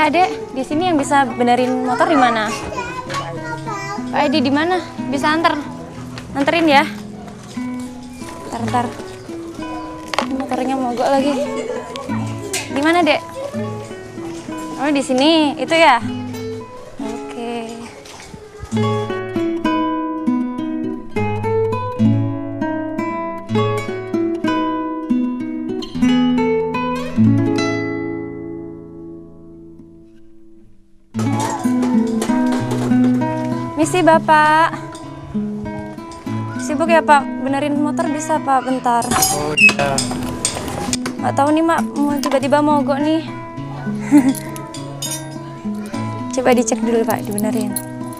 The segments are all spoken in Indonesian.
Adek, di sini yang bisa benerin motor di mana? Pak Edi di mana? Bisa anterin ya? Ntar. Motornya mogok lagi. Di mana, Dek? Oh, di sini. Itu ya? Oke. Misi Bapak. Sibuk ya Pak? Benerin motor bisa Pak bentar? Oh iya. Nggak tahu nih Mak, mau tiba-tiba mogok nih. Coba dicek dulu Pak, dibenerin.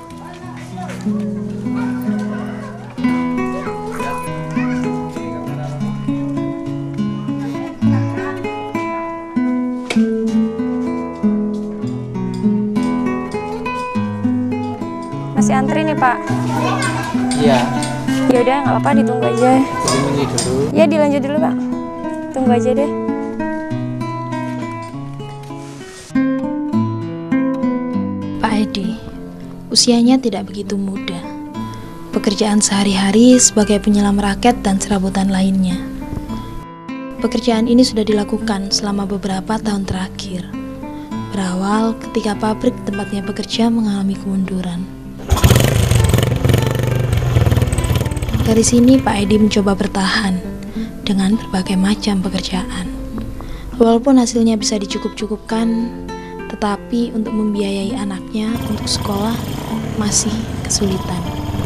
Masih antri nih Pak? Iya. Ya udah nggak apa-apa, ditunggu aja. Ini dulu. Ya dilanjut dulu Pak. Tunggu aja deh. Pak Edi, usianya tidak begitu muda. Pekerjaan sehari-hari sebagai penyelam raket dan serabutan lainnya. Pekerjaan ini sudah dilakukan selama beberapa tahun terakhir. Berawal ketika pabrik tempatnya bekerja mengalami kemunduran. Dari sini Pak Edi mencoba bertahan dengan berbagai macam pekerjaan. Walaupun hasilnya bisa dicukup-cukupkan, tetapi untuk membiayai anaknya untuk sekolah masih kesulitan.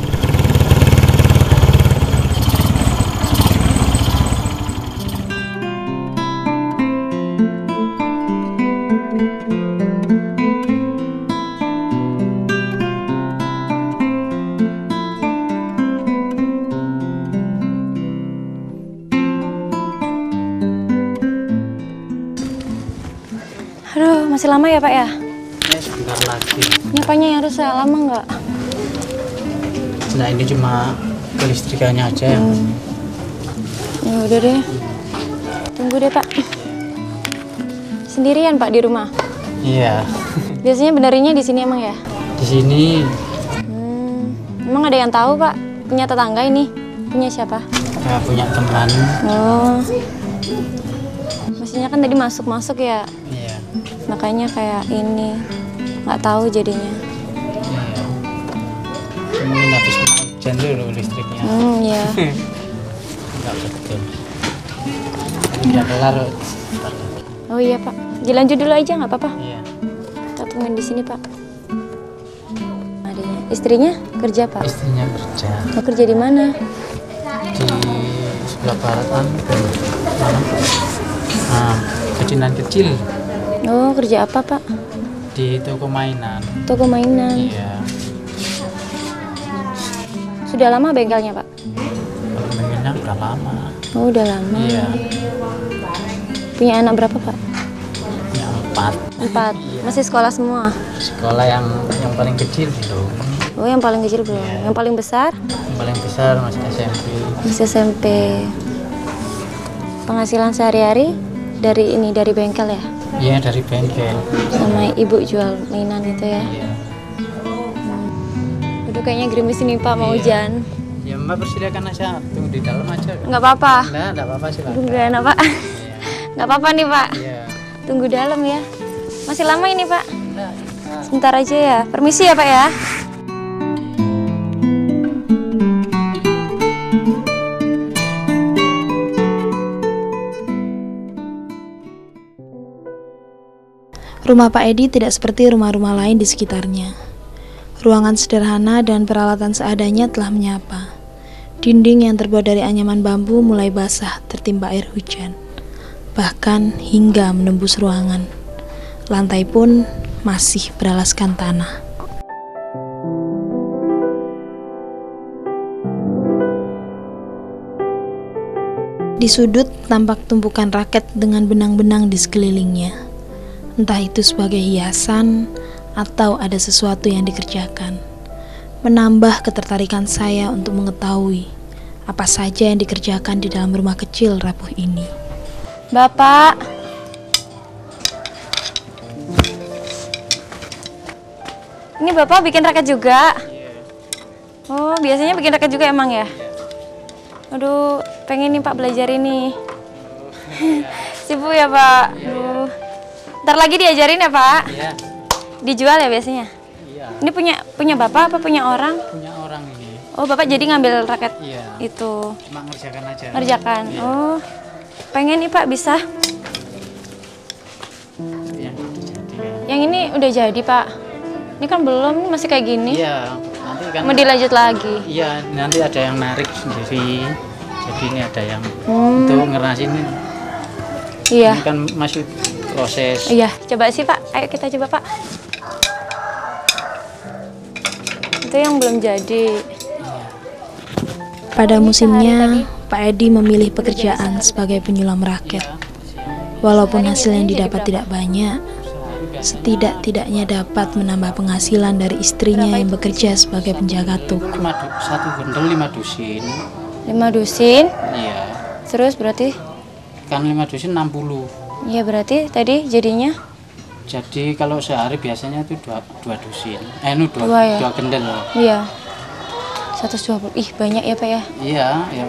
Aduh, masih lama ya Pak ya? Sebentar lagi. Nyapanya yang harus saya lama nggak? Nah ini cuma kelistrikannya aja yang. Ya udah deh. Tunggu deh Pak. Sendirian Pak di rumah? Iya. Biasanya benerinnya di sini emang ya? Di sini. Emang ada yang tahu Pak? Punya tetangga ini? Punya siapa? Ya, punya teman. Oh. Mesinnya kan tadi masuk ya? Iya. Makanya kayak ini. Nggak tahu jadinya. Iya. Mungkin habis hujan dulu listriknya. Iya. Nggak betul. Udah kelar. Oh iya Pak. Dilanjut dulu aja nggak apa-apa? Iya. Kita tungguin di sini Pak. Adanya. Istrinya kerja Pak? Istrinya kerja. Mau kerja di mana? Di sebelah baratan. Mana? Nah, kecinan kecil. Oh, kerja apa Pak? Di toko mainan. Toko mainan. Iya. Sudah lama bengkelnya Pak? Kalau bengkelnya udah lama. Oh, udah lama. Iya. Punya anak berapa Pak? Punya 4. 4. Masih sekolah semua? Sekolah yang paling kecil belum. Oh, yang paling kecil belum. Iya. Yang paling besar? Yang paling besar masih SMP. Masih SMP. Penghasilan sehari-hari dari bengkel ya? Iya, dari bengkel. Sama ibu jual mainan itu ya? Iya. Aduh, kayaknya gerimis ini Pak, mau hujan. Ya Mbak persilakan aja, tunggu di dalam aja. Nggak apa-apa? Nggak apa-apa sih Pak. Aduh, nggak enak Pak. Iya. Nggak apa-apa nih Pak. Iya. Tunggu dalam ya. Masih lama ini Pak? Nah, Sebentar aja ya. Permisi ya Pak ya. Rumah Pak Edi tidak seperti rumah-rumah lain di sekitarnya. Ruangan sederhana dan peralatan seadanya telah menyapa. Dinding yang terbuat dari anyaman bambu mulai basah tertimpa air hujan, bahkan hingga menembus ruangan. Lantai pun masih beralaskan tanah. Di sudut tampak tumpukan raket dengan benang-benang di sekelilingnya. Entah itu sebagai hiasan atau ada sesuatu yang dikerjakan. Menambah ketertarikan saya untuk mengetahui apa saja yang dikerjakan di dalam rumah kecil rapuh ini. Bapak. Ini Bapak bikin raket juga? Oh, biasanya bikin raket juga emang ya? Aduh, pengen nih Pak belajar ini. Sibuk ya Pak? Aduh. Ntar lagi diajarin ya Pak? Iya. Dijual ya biasanya? Iya. Ini punya Bapak apa punya orang? Punya orang ini. Oh, Bapak jadi ngambil raket Iya. itu? Cuma ngerjakan aja. Ngerjakan? Iya. Oh, pengen nih Pak bisa? Yang udah jadi kan. Yang ini udah jadi Pak? Ini kan belum, ini masih kayak gini. Iya. Nanti kan. Mau dilanjut lagi? Iya. Nanti ada yang narik sendiri. Jadi ini ada yang untuk ngerasin ini. Iya. Ini kan masih proses. Iya, coba sih Pak. Ayo kita coba Pak. Itu yang belum jadi. Pada musimnya, Pak Edi memilih pekerjaan sebagai penyulam raket. Walaupun hasil yang didapat tidak banyak, setidak-tidaknya dapat menambah penghasilan dari istrinya yang bekerja sebagai penjaga toko. Satu bundel 5 dusin. 5 dusin? Iya. Terus berarti? Kan 5 dusin 60. Iya berarti tadi jadinya? Jadi kalau sehari biasanya itu 2 dusin. Ini 2 ya? gendel. Iya. 120. Ih, banyak ya Pak ya? Iya, ya.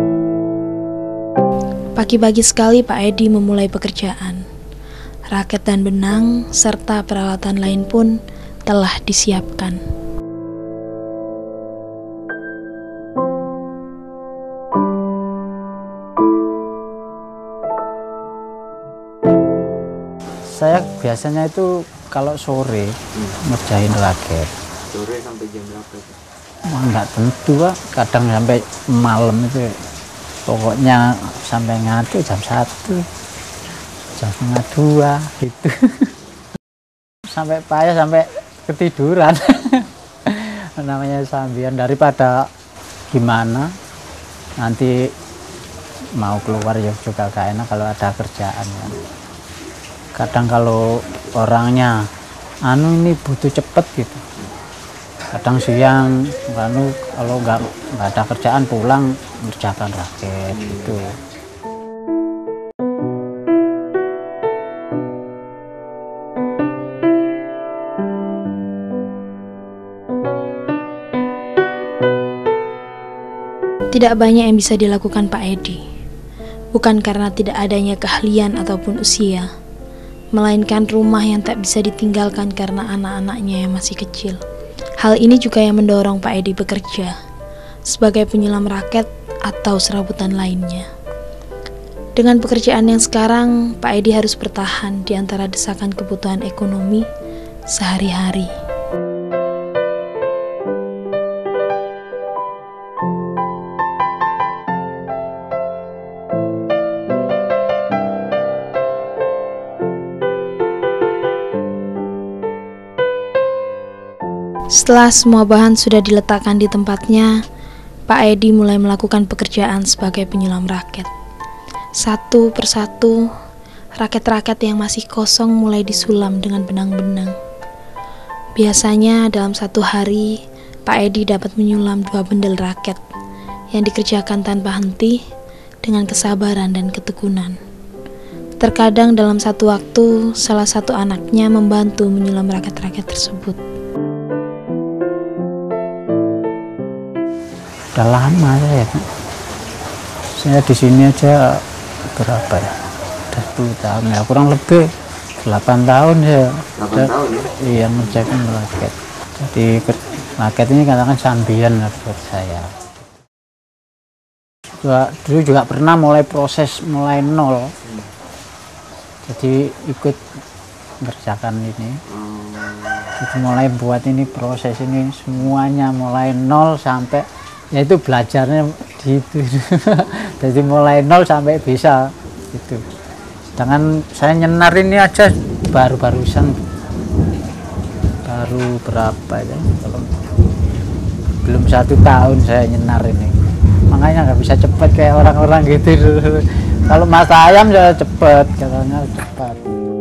Pagi-pagi sekali Pak Edi memulai pekerjaan. Raket dan benang serta peralatan lain pun telah disiapkan. Saya biasanya itu kalau sore ngerjain raket. Sore sampai jam berapa itu? Wah, nggak tentu Pak. Kadang sampai malam itu. Pokoknya sampai ngadu jam 1, jam 1:30 gitu. Sampai payah, sampai ketiduran. Namanya sambian, daripada gimana nanti mau keluar ya juga gak enak kalau ada kerjaan kan. Kadang kalau orangnya ini butuh cepet gitu, kadang siang kalau nggak ada kerjaan pulang mengerjakan raket gitu. Tidak banyak yang bisa dilakukan Pak Edi, bukan karena tidak adanya keahlian ataupun usia, melainkan rumah yang tak bisa ditinggalkan karena anak-anaknya yang masih kecil. Hal ini juga yang mendorong Pak Edi bekerja sebagai penyelam raket atau serabutan lainnya. Dengan pekerjaan yang sekarang, Pak Edi harus bertahan di antara desakan kebutuhan ekonomi sehari-hari. Setelah semua bahan sudah diletakkan di tempatnya, Pak Edi mulai melakukan pekerjaan sebagai penyelam raket. Satu persatu, raket-raket yang masih kosong mulai disulam dengan benang-benang. Biasanya dalam satu hari, Pak Edi dapat menyulam 2 bendel raket yang dikerjakan tanpa henti dengan kesabaran dan ketekunan. Terkadang dalam satu waktu, salah satu anaknya membantu menyulam raket-raket tersebut. Udah lama saya di sini aja berapa ya, udah 10 tahun ya, kurang lebih 8 tahun ya. 8 tahun ya? Iya, ngerjain raket. Jadi raket ini katakan sambian buat saya. Dulu juga pernah mulai nol, jadi ikut ngerjakan ini. Jadi mulai buat ini, proses ini semuanya mulai nol sampai ya itu belajarnya gitu. Jadi mulai nol sampai bisa gitu. Sedangkan saya nyenar ini aja baru-barusan, baru berapa ya, kalau belum 1 tahun saya nyenar ini. Makanya nggak bisa cepet kayak orang-orang gitu. Kalau mas ayam saya cepet, katanya cepat.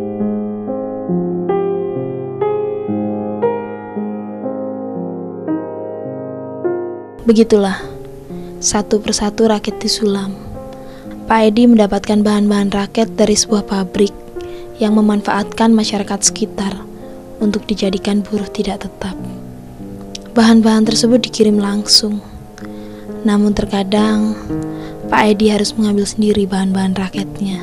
Begitulah, satu persatu raket disulam. Pak Edi mendapatkan bahan-bahan raket dari sebuah pabrik yang memanfaatkan masyarakat sekitar untuk dijadikan buruh tidak tetap. Bahan-bahan tersebut dikirim langsung. Namun terkadang Pak Edi harus mengambil sendiri bahan-bahan raketnya.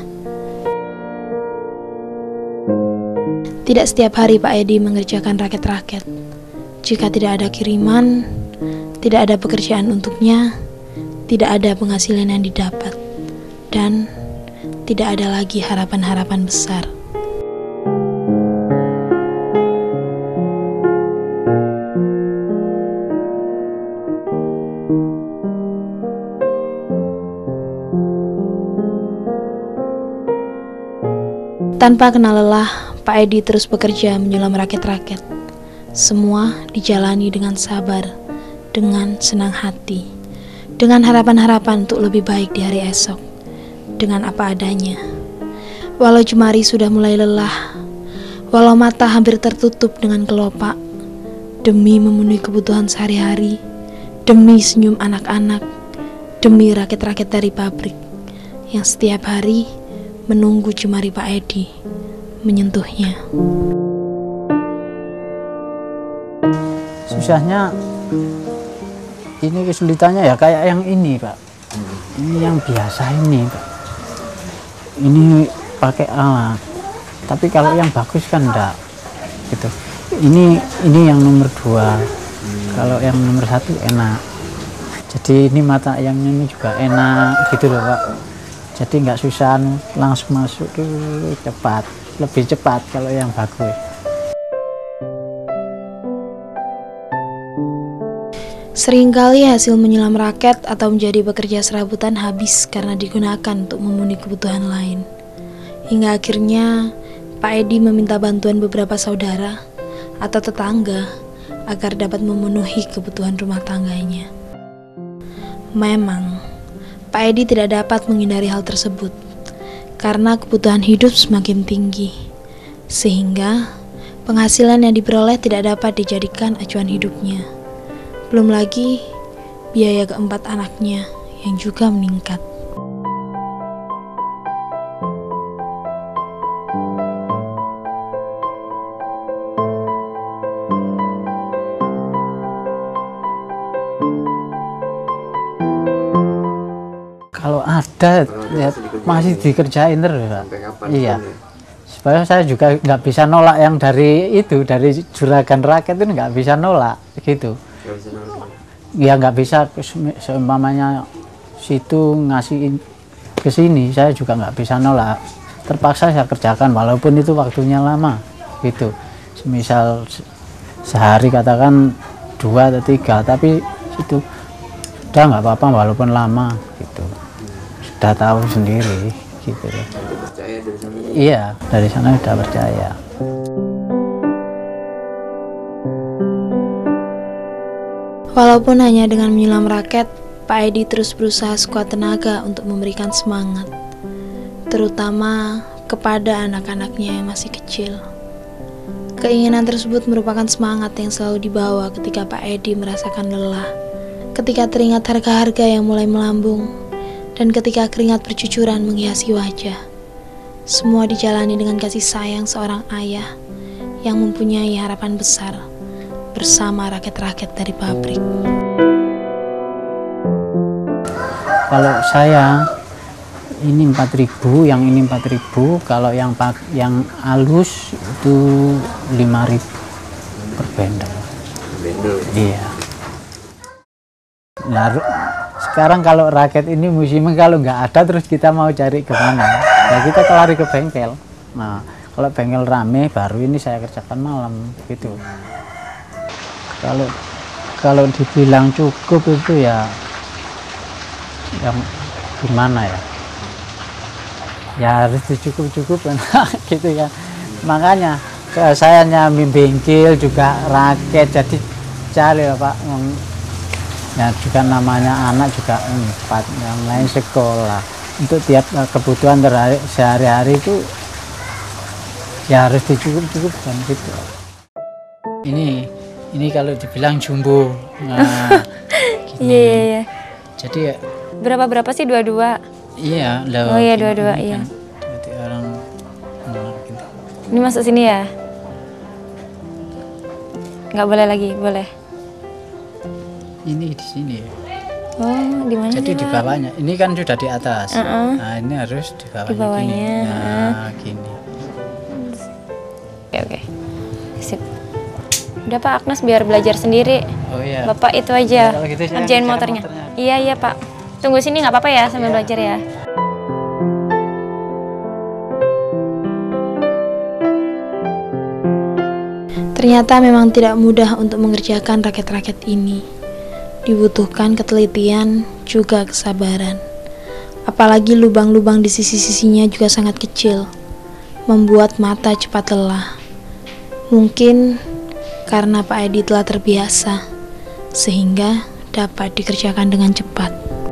Tidak setiap hari Pak Edi mengerjakan raket-raket. Jika tidak ada kiriman, tidak ada pekerjaan untuknya, tidak ada penghasilan yang didapat, dan tidak ada lagi harapan-harapan besar. Tanpa kenal lelah, Pak Edi terus bekerja menyulam raket-raket. Semua dijalani dengan sabar, dengan senang hati, dengan harapan-harapan untuk lebih baik di hari esok, dengan apa adanya. Walau jemari sudah mulai lelah, walau mata hampir tertutup dengan kelopak, demi memenuhi kebutuhan sehari-hari, demi senyum anak-anak, demi raket-raket dari pabrik yang setiap hari menunggu jemari Pak Edi menyentuhnya. Susahnya ini, kesulitannya ya kayak yang ini Pak. Ini yang biasa ini Pak. Ini pakai alat. Tapi kalau yang bagus kan enggak gitu. Ini yang nomor 2. Kalau yang nomor 1 enak. Jadi ini mata yang ini juga enak gitu loh Pak. Jadi nggak susah, langsung masuk dulu, cepat, lebih cepat kalau yang bagus. Seringkali hasil menyelam raket atau menjadi pekerja serabutan habis karena digunakan untuk memenuhi kebutuhan lain. Hingga akhirnya Pak Edi meminta bantuan beberapa saudara atau tetangga agar dapat memenuhi kebutuhan rumah tangganya. Memang Pak Edi tidak dapat menghindari hal tersebut karena kebutuhan hidup semakin tinggi, sehingga penghasilan yang diperoleh tidak dapat dijadikan acuan hidupnya. Belum lagi biaya keempat anaknya yang juga meningkat. Kalau ada ya, masih dikerjain terus Pak. Sampai kapan? Iya. Supaya saya juga nggak bisa nolak yang dari itu, dari juragan raket itu nggak bisa nolak gitu. Nggak bisa nolak. Ya nggak bisa, seumpamanya situ ngasih ke sini, saya juga nggak bisa nolak. Terpaksa saya kerjakan walaupun itu waktunya lama gitu. Semisal sehari katakan 2 atau 3, tapi itu udah nggak apa-apa walaupun lama gitu. Sudah tahu sendiri gitu ya. Percaya dari sana. Iya, dari sana sudah percaya. Walaupun hanya dengan menyelam raket, Pak Edi terus berusaha sekuat tenaga untuk memberikan semangat, terutama kepada anak-anaknya yang masih kecil. Keinginan tersebut merupakan semangat yang selalu dibawa ketika Pak Edi merasakan lelah, ketika teringat harga-harga yang mulai melambung, dan ketika keringat bercucuran menghiasi wajah. Semua dijalani dengan kasih sayang seorang ayah yang mempunyai harapan besar bersama raket-raket dari pabrik. Kalau saya ini 4.000, yang ini 4.000, kalau yang halus itu 5.000 per bendel. Bendel. Iya. Nah, sekarang kalau raket ini musimnya kalau nggak ada terus kita mau cari ke mana? Ya kita lari ke bengkel. Nah, kalau bengkel rame baru ini saya kerjakan malam gitu. Kalau dibilang cukup itu ya yang gimana ya? Ya harus dicukup-cukupkan gitu ya. Makanya saya nyambi bengkel juga raket, jadi cari ya Pak. Ya juga namanya anak juga 4, yang lain sekolah. Untuk tiap kebutuhan sehari-hari itu ya harus dicukup-cukupkan gitu. Ini kalau dibilang jumbo. Nah, gini. Iya. Jadi ya, Berapa sih 22? iya, Oh iya 22 iya. Jadi orang gitu. Ini masuk sini ya? Nggak boleh lagi, boleh. Ini di sini. Oh, di mana? Jadi sih, di Pak? bawahnya. Ini kan sudah di atas. Nah, ini harus di bawahnya, Di bawahnya, gini. Nah, gini. Oke, oke. Sip. Udah Pak, Agnes biar belajar sendiri. Oh iya. Bapak itu aja Kalau gitu saya ngerjain kerjakan motornya. motornya. Iya, iya Pak. Tunggu sini nggak apa-apa ya sambil belajar ya. Ternyata memang tidak mudah untuk mengerjakan rakit-rakit ini. Dibutuhkan ketelitian, juga kesabaran. Apalagi lubang-lubang di sisi-sisinya juga sangat kecil, membuat mata cepat lelah. Mungkin karena Pak Edi telah terbiasa, sehingga dapat dikerjakan dengan cepat.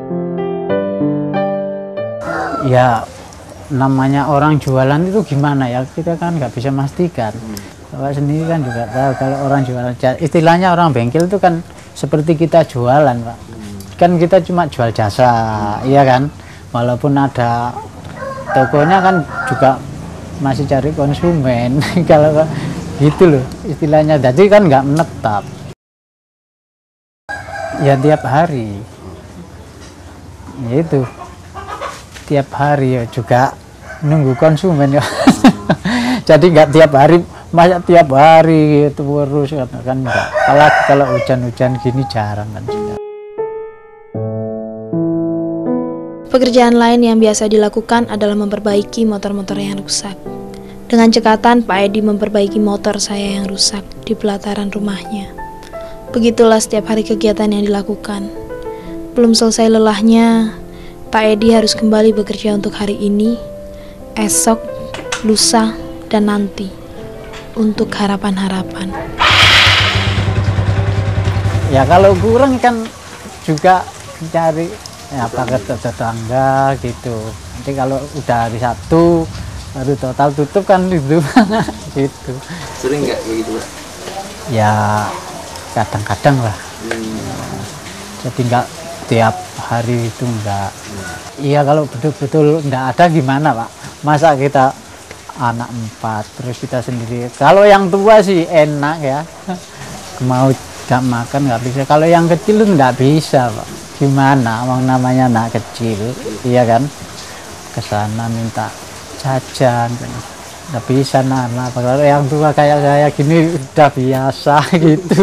Ya, namanya orang jualan itu gimana ya, kita kan nggak bisa memastikan. Bapak sendiri kan juga tahu kalau orang jualan, istilahnya orang bengkel itu kan seperti kita jualan, Pak. Kan kita cuma jual jasa, iya kan? Walaupun ada tokonya kan juga masih cari konsumen. Kalau gitu loh istilahnya, jadi kan nggak menetap. Ya tiap hari, ya itu tiap hari ya juga nunggu konsumen ya. Jadi nggak tiap hari, masa tiap hari gitu terus kan enggak. Kalau hujan-hujan gini jarang kan. Pekerjaan lain yang biasa dilakukan adalah memperbaiki motor-motor yang rusak. Dengan cekatan, Pak Edi memperbaiki motor saya yang rusak di pelataran rumahnya. Begitulah setiap hari kegiatan yang dilakukan. Belum selesai lelahnya, Pak Edi harus kembali bekerja untuk hari ini, esok, lusa, dan nanti, untuk harapan-harapan. Ya kalau kurang kan juga cari ya pakai tetangga gitu. Nanti kalau udah hari Sabtu baru total tutup kan gitu. Gitu. Sering nggak kayak gitu, Pak? Ya kadang-kadang lah. Jadi nggak tiap hari itu enggak. Iya kalau betul-betul enggak ada gimana Pak? Masa kita anak 4 terus kita sendiri. Kalau yang tua sih enak ya. Mau nggak makan nggak bisa. Kalau yang kecil itu nggak bisa Pak. Gimana? Orang namanya anak kecil, iya kan? Kesana minta jajan. Nggak bisa nana. Kalau yang tua kayak saya gini udah biasa gitu.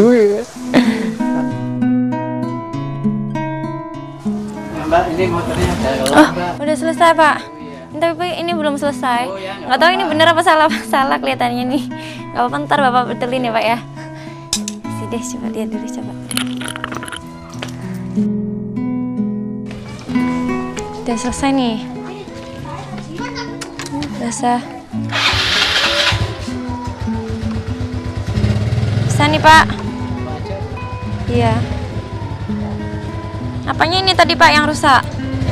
Mbak, ini motornya Udah selesai Pak. Tapi ini belum selesai. Nggak tahu ini bener apa salah kelihatannya nih. Nggak apa-apa, ntar Bapak betulin ya Pak ya. Sini deh, coba lihat dulu coba. Udah selesai nih. Biasa. Bisa nih Pak. Iya. Apanya ini tadi Pak yang rusak?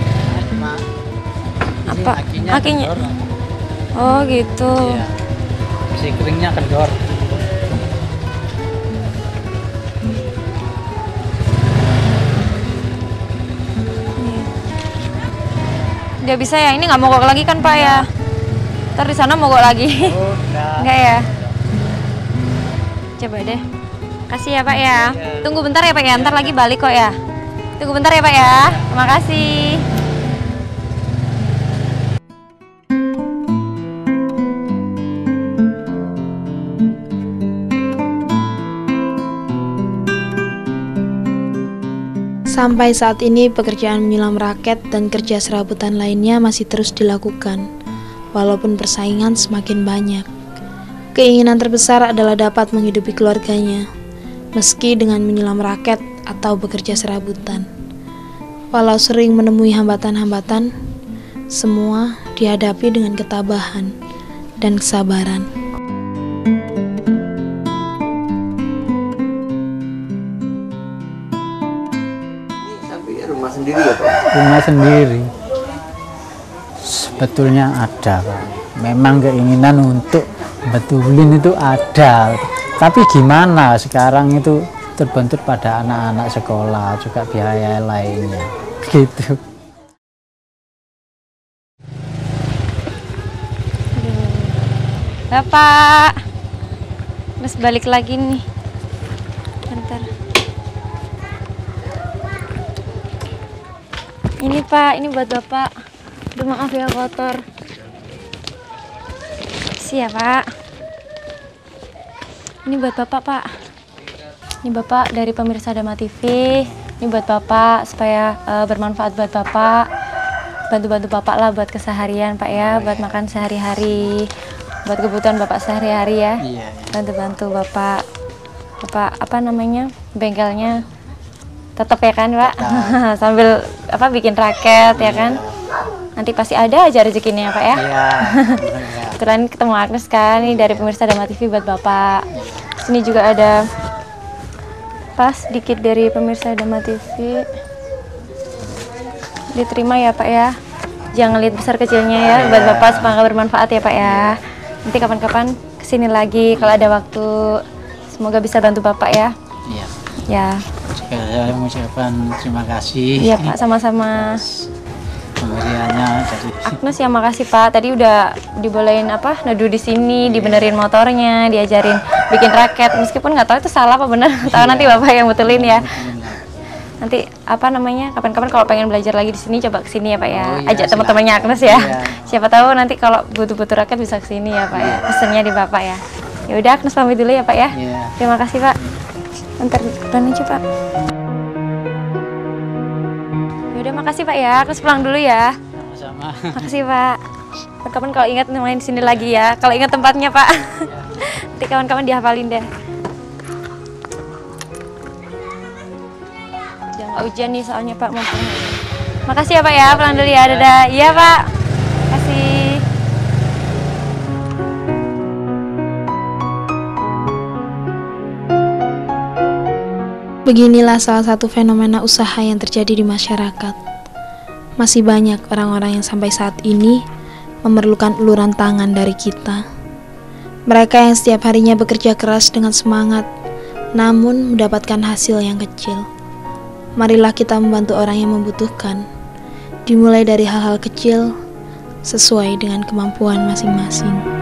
Apa? Akinya? Oh gitu. Iya. Si keringnya kendor. Dia bisa ya? Ini nggak mogok lagi kan Pak ya? Ntar di sana mogok lagi. Oh, Enggak ya? Coba deh. Kasih ya Pak ya. Tunggu bentar ya Pak ya. Ntar lagi balik kok ya. Tunggu bentar ya Pak ya. Terima kasih. Sampai saat ini pekerjaan menyelam raket dan kerja serabutan lainnya masih terus dilakukan, walaupun persaingan semakin banyak. Keinginan terbesar adalah dapat menghidupi keluarganya, meski dengan menyelam raket atau bekerja serabutan. Walau sering menemui hambatan-hambatan, semua dihadapi dengan ketabahan dan kesabaran. Rumah sendiri ya Pak? Rumah sendiri sebetulnya ada Pak. Memang keinginan untuk betulin itu ada, tapi gimana sekarang itu terbentur pada anak-anak sekolah juga biaya lainnya gitu. Bapak, terus balik lagi nih. Bentar. Ini Pak, ini buat Bapak. Aduh maaf ya kotor. Pak. Ini buat Bapak, Pak. Ini Bapak dari pemirsa Dama TV. Ini buat Bapak supaya bermanfaat buat Bapak. Bantu-bantu Bapak lah buat keseharian, Pak ya, buat makan sehari-hari. Buat kebutuhan Bapak sehari-hari ya. Iya. Bantu-bantu Bapak. Bapak apa namanya? Bengkelnya tetap ya kan, Pak? Sambil bikin raket ya kan? Nanti pasti ada aja rezekinya, Pak ya. Iya. Kebetulan ketemu Agnes kan, ini dari pemirsa Dama TV buat Bapak. Sini juga ada sedikit dari pemirsa Dama TV. Diterima ya Pak ya. Jangan lihat besar kecilnya ya, buat Bapak semoga bermanfaat ya Pak ya. Nanti kapan-kapan kesini lagi kalau ada waktu. Semoga bisa bantu Bapak ya. Iya. Ya. Saya mengucapkan terima kasih. Iya Pak, sama-sama. Pemberiannya dari Agnes ya makasih Pak. Tadi udah dibolehin neduh di sini, dibenerin motornya, diajarin bikin raket. Meskipun nggak tahu itu salah apa benar. Tahu nanti Bapak yang betulin ya. Nanti kapan-kapan kalau pengen belajar lagi di sini coba kesini ya Pak ya. Oh, iya, ajak teman-temannya Agnes ya. Iya. Siapa tahu nanti kalau butuh-butuh raket bisa kesini ya Pak ya. Pesennya di Bapak ya. Ya udah Agnes pamit dulu ya Pak ya. Iya. Terima kasih Pak. Ntar aja Pak. Ya udah makasih Pak ya. Agnes pulang dulu ya. Sama-sama. Makasih Pak. Kapan kalau ingat main di sini lagi ya. Kalau ingat tempatnya Pak. Nanti kawan-kawan dihafalin deh. Jangan hujan nih soalnya Pak mumpung. Makasih ya Pak ya. Pulang dulu ya. Dadah. Iya Pak. Makasih. Beginilah salah satu fenomena usaha yang terjadi di masyarakat. Masih banyak orang-orang yang sampai saat ini memerlukan uluran tangan dari kita. Mereka yang setiap harinya bekerja keras dengan semangat, namun mendapatkan hasil yang kecil. Marilah kita membantu orang yang membutuhkan, dimulai dari hal-hal kecil sesuai dengan kemampuan masing-masing.